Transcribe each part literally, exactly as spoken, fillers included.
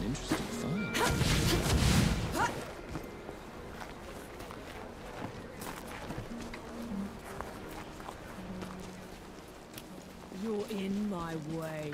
interesting find. You're in my way.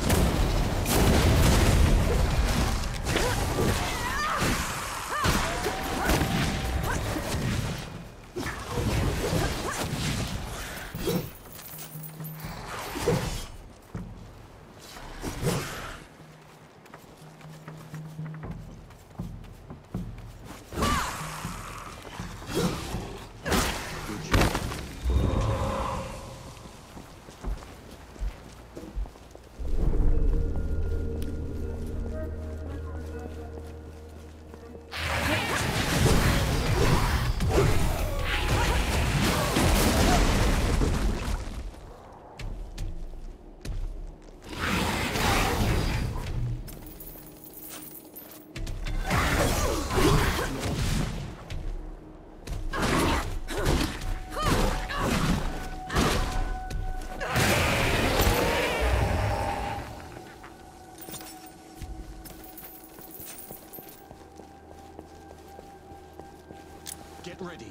Get ready.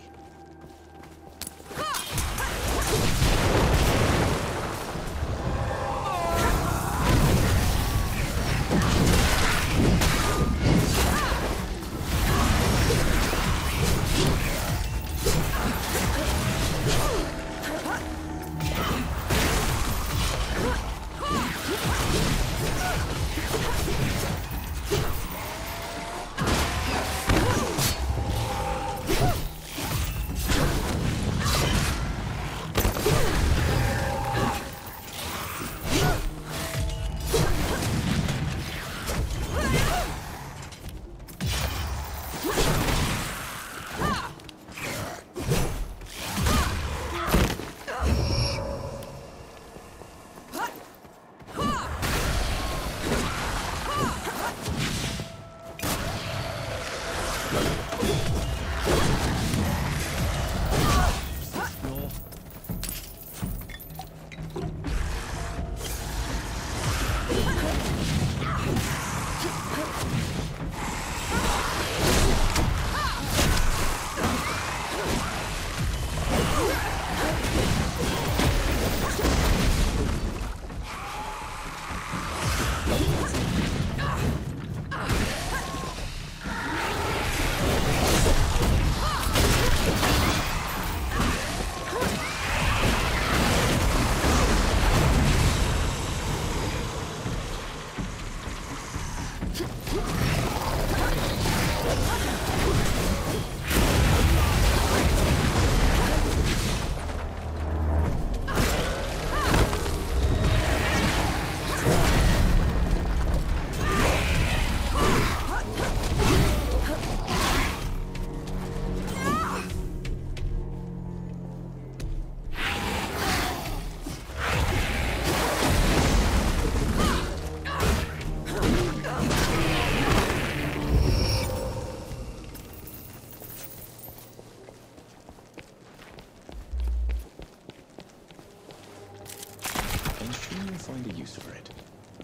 Find a use for it.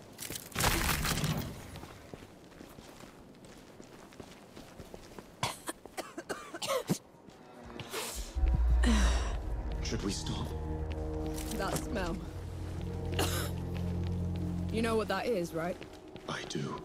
Should we stop? That smell. You know what that is, right? I do.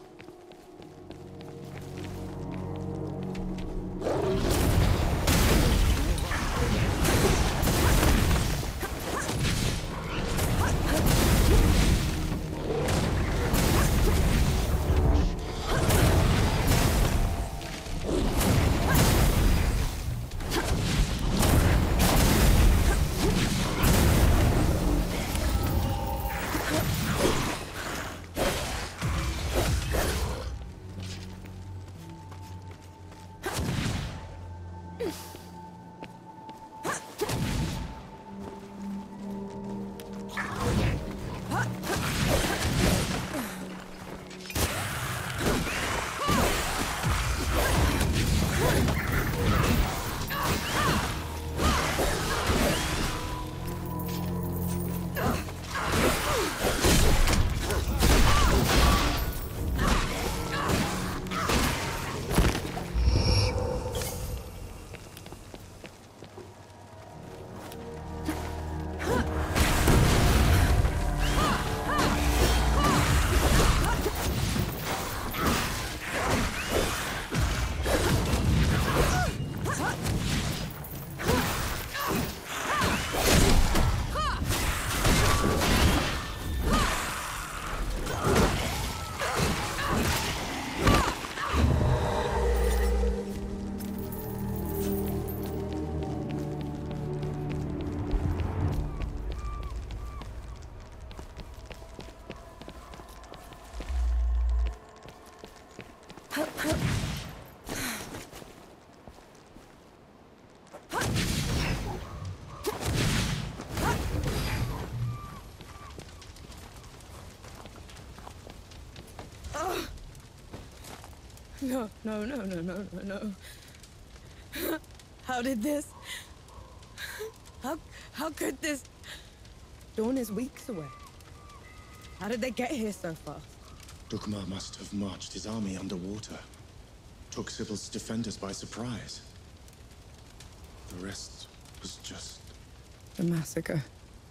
No, no, no, no, no, no, no. How did this? How, how could this? Dawn is weeks away. How did they get here so fast? Dukmar must have marched his army underwater. Took Sybil's defenders by surprise. The rest was just... The massacre.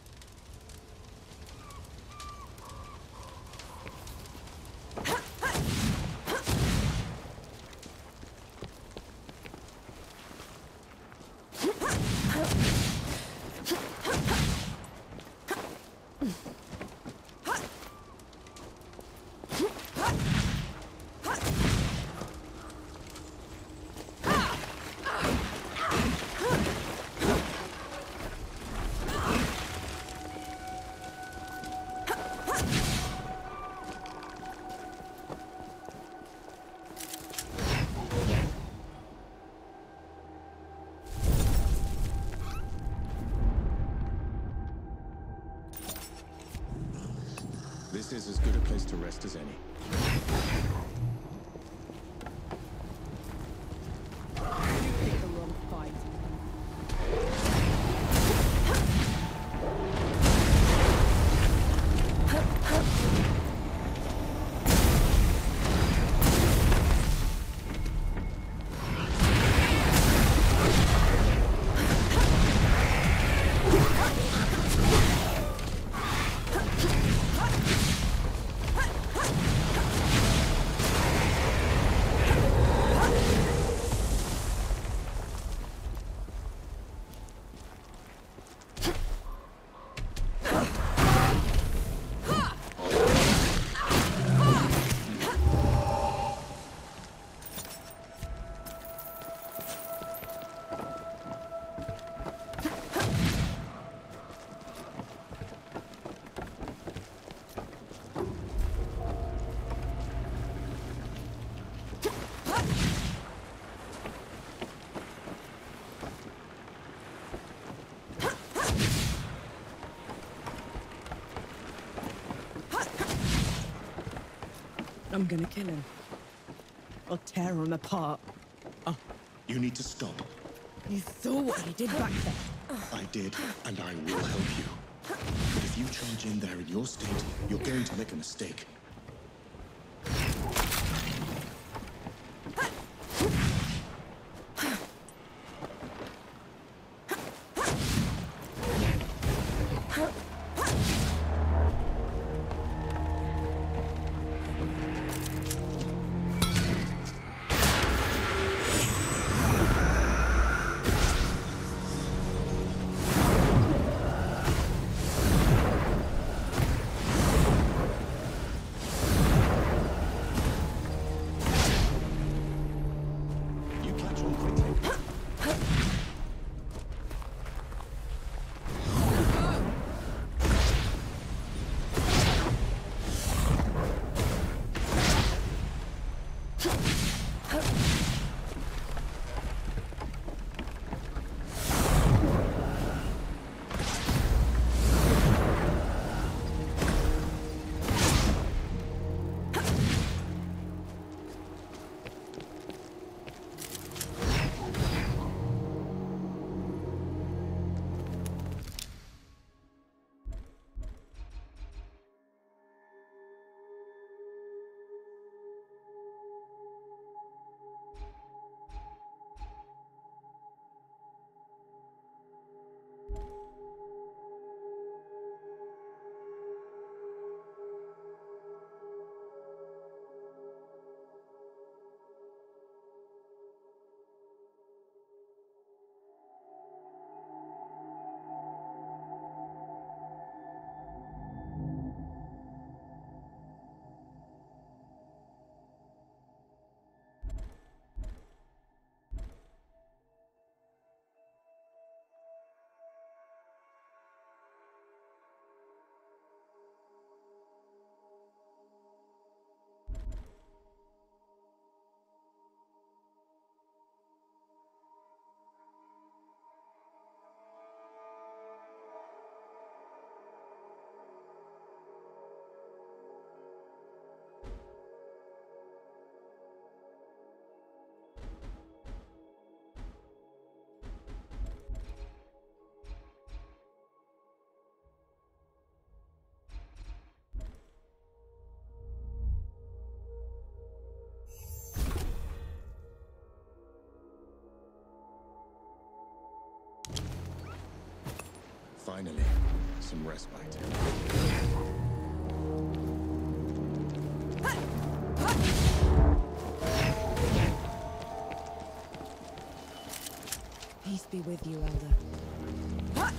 This is as good a place to rest as any. You picked the wrong fight. I'm gonna kill him. I'll tear him apart. Oh, you need to stop. You saw what he did back there. I did, and I will help you. But if you charge in there in your state, you're going to make a mistake. some respite. Peace be with you, Elder.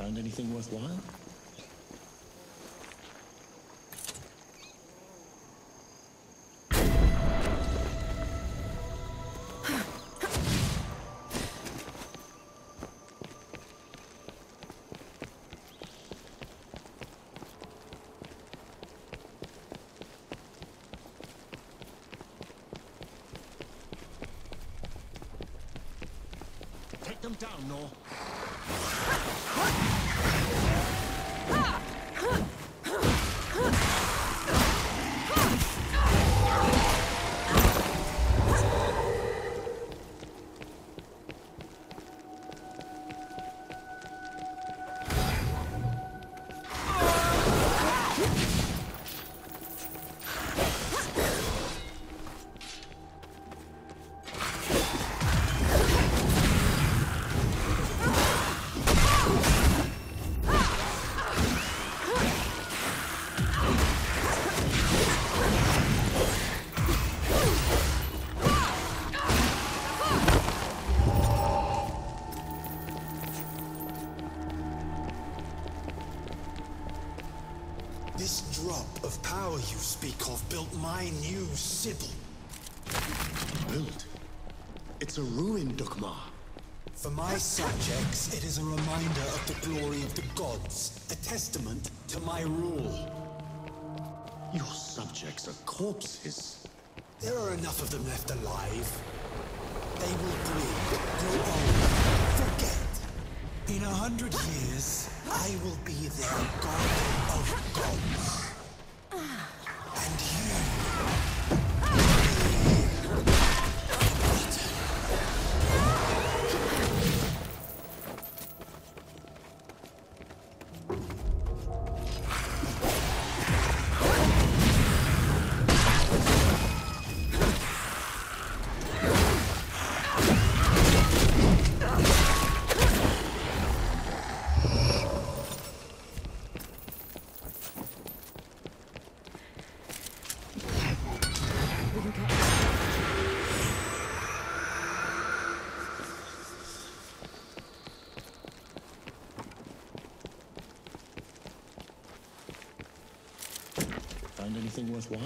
Found anything worthwhile? Take them down, Nor. This drop of power you speak of built my new Sybil. Built? It's a ruin, Dukmar. For my subjects, it is a reminder of the glory of the gods, a testament to my rule. Your subjects are corpses. There are enough of them left alive. They will breed, grow old, forget. In a hundred years, I will be their god of gods. And you... Find anything worthwhile?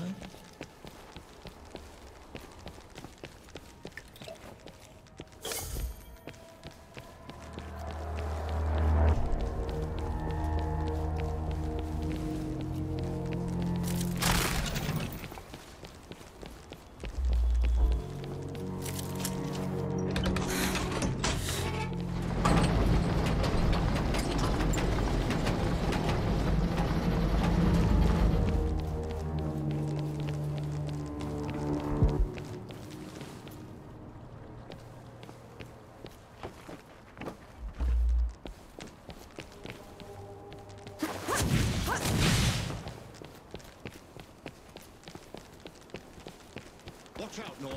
Watch out, Nor.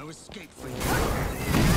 no escape for you.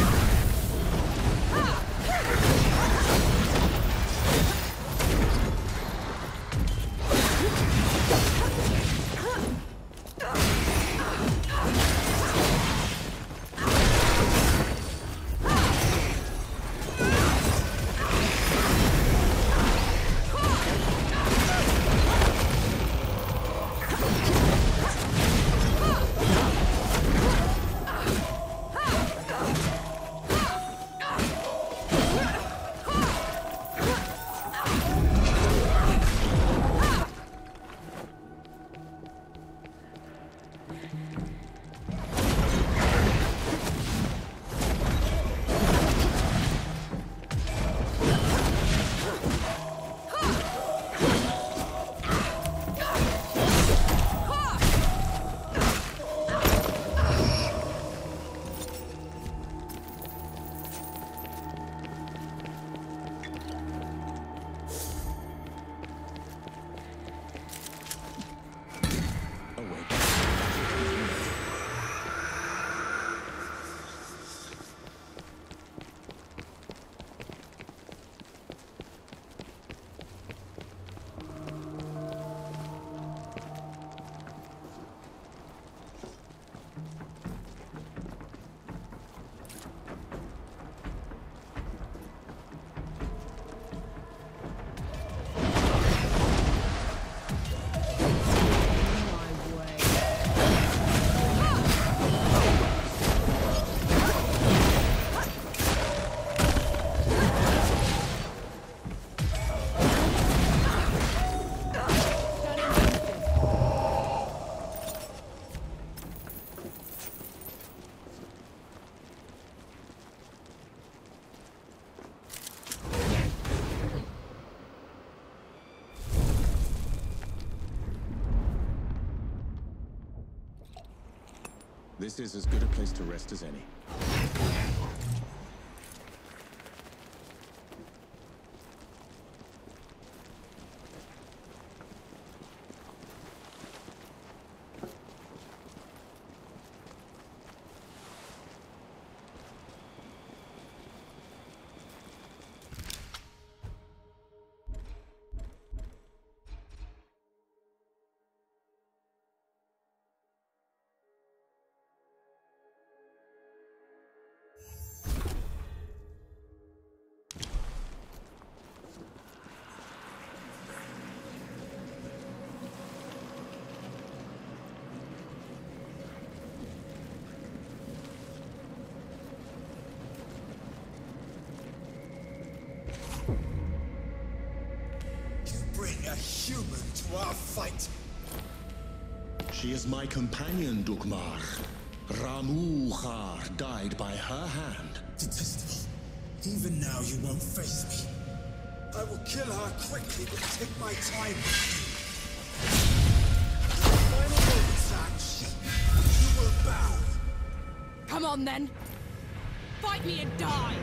This is as good a place to rest as any. A human to our fight. She is my companion, Dukmar. Ramuhar died by her hand. Detestable. Even now you won't face me. I will kill her quickly, but take my time. Final moments, Axe. You will bow. Come on then. Fight me and die.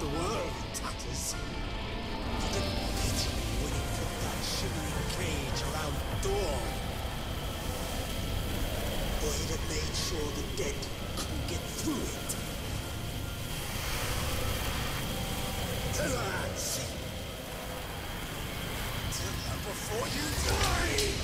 the world in tatters. Didn't pity me when he put that shimmering cage around Dawn. Or he'd have made sure the dead couldn't get through it. Tell her, Nancy. Tell her before you die!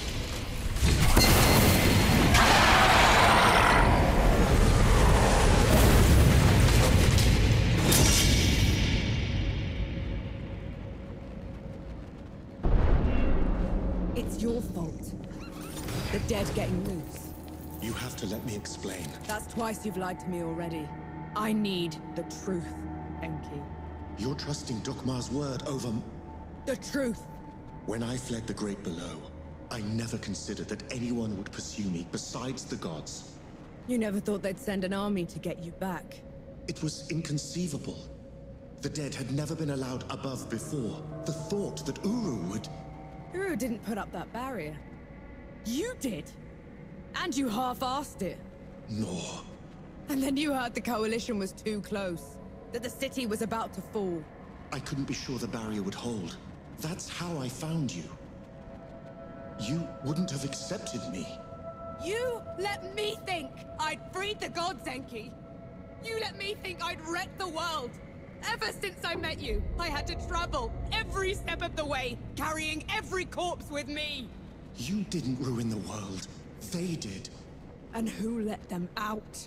It's your fault. The dead getting loose. You have to let me explain. That's twice you've lied to me already. I need the truth, Enki. You're trusting Dukmar's word over... m- The truth! When I fled the Great Below, I never considered that anyone would pursue me besides the gods. You never thought they'd send an army to get you back. It was inconceivable. The dead had never been allowed above before. The thought that Uru would... Uru didn't put up that barrier. You did! And you half-assed it. Nor. And then you heard the coalition was too close. That the city was about to fall. I couldn't be sure the barrier would hold. That's how I found you. You wouldn't have accepted me. You let me think I'd freed the gods, Enki. You let me think I'd wrecked the world. Ever since I met you, I had to travel every step of the way, carrying every corpse with me. You didn't ruin the world. They did. And who let them out?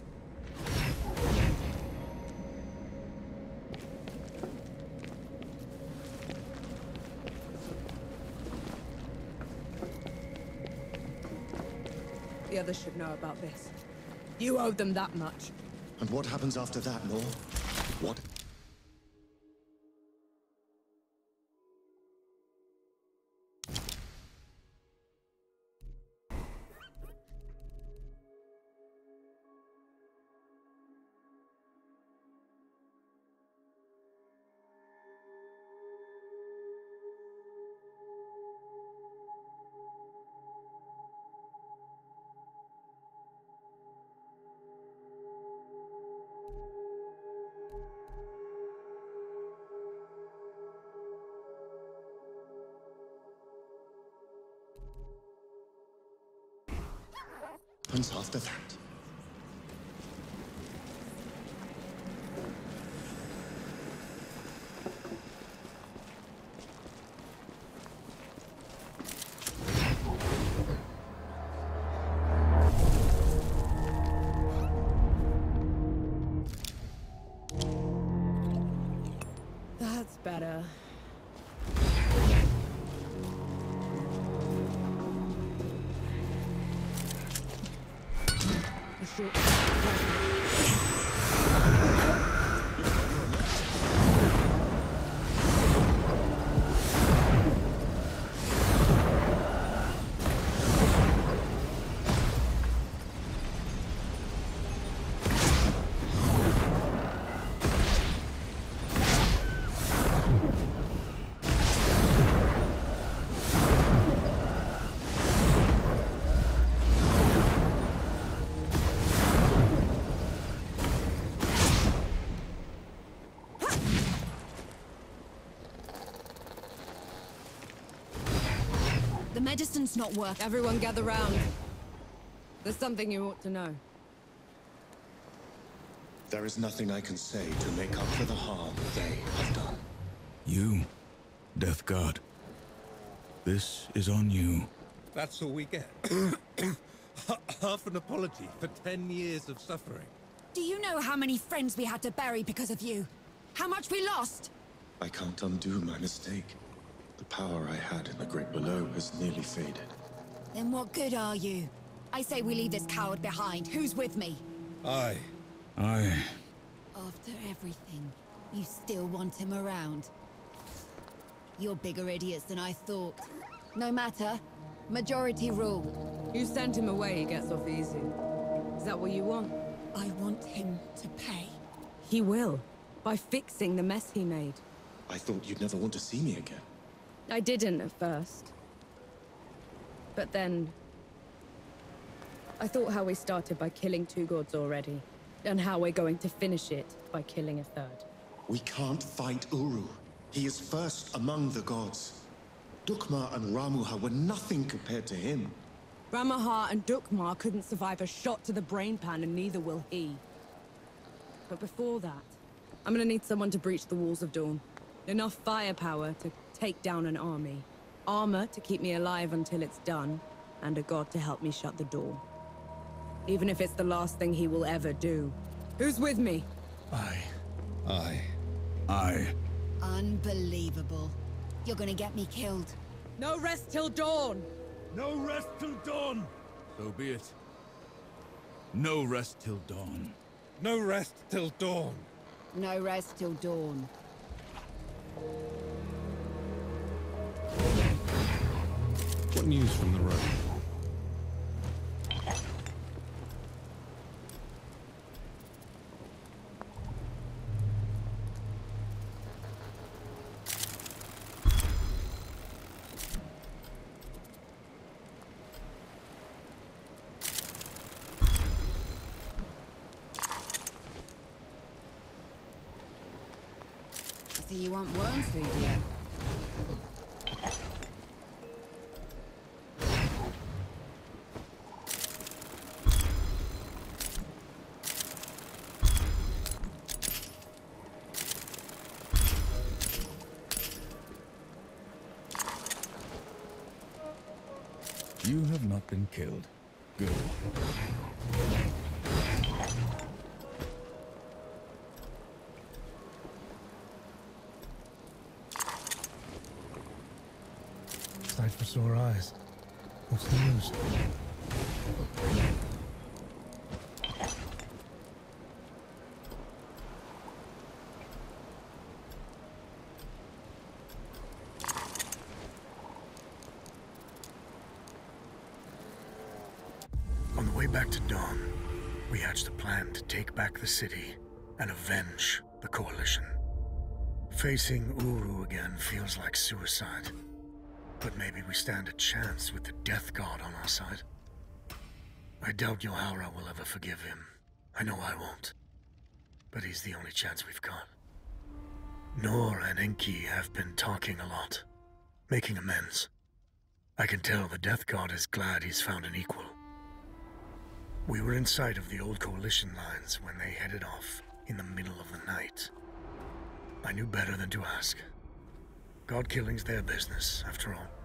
The others should know about this. You owe them that much. And what happens after that, Nor? What? Happens after that? That's better. The medicine's not working. Everyone gather round. There's something you ought to know. There is nothing I can say to make up for the harm they have done. You, Death God. This is on you. That's all we get. Half an apology for ten years of suffering. Do you know how many friends we had to bury because of you? How much we lost? I can't undo my mistake. The power I had in the Great Below has nearly faded. Then what good are you? I say we leave this coward behind. Who's with me? Aye. I... After everything, you still want him around. You're bigger idiots than I thought. No matter. Majority rule. You send him away, he gets off easy. Is that what you want? I want him to pay. He will. By fixing the mess he made. I thought you'd never want to see me again. I didn't at first. But then... I thought how we started by killing two gods already. And how we're going to finish it by killing a third. We can't fight Uru. He is first among the gods. Dukmar and Ramuha were nothing compared to him. Ramuha and Dukmar couldn't survive a shot to the brain pan, and neither will he. But before that, I'm gonna need someone to breach the walls of Dawn. Enough firepower to take down an army. Armor to keep me alive until it's done, and a god to help me shut the door. Even if it's the last thing he will ever do. Who's with me? I. Aye. I. Unbelievable. You're gonna get me killed. No rest till dawn! No rest till dawn! So be it. No rest till dawn. No rest till dawn. No rest till dawn. What news from the road? So you want worm food yet? You have not been killed. Good. Sight for sore eyes. What's the news? On the way back to Dawn, we hatched a plan to take back the city and avenge the Coalition. Facing Uru again feels like suicide. But maybe we stand a chance with the Death God on our side. I doubt Yohara will ever forgive him. I know I won't. But he's the only chance we've got. Nor and Enki have been talking a lot, making amends. I can tell the Death God is glad he's found an equal. We were in sight of the old Coalition lines when they headed off in the middle of the night. I knew better than to ask. God killing's their business, after all.